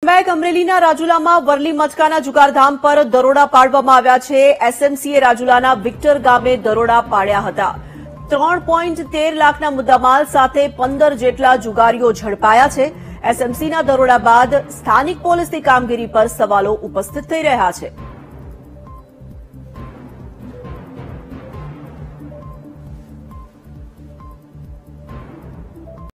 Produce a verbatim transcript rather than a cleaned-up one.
Back અમરેલીના રાજુલામાં વરલી મચકાના જુગારધામ પર દરોડા પાડવામાં આવ્યા છે। એસએમસીએ રાજુલાના વિક્ટર ગામે દરોડા પાડ્યા હતા। ત્રણ પોઈન્ટ તેર લાખના મુદ્દામાલ સાથે પંદર જેટલા જુગારીઓ ઝડપાયા છે। એસએમસીના દરોડા બાદ સ્થાનિક પોલીસની કામગીરી પર સવાલો ઉપસ્થિત થઈ રહ્યા છે।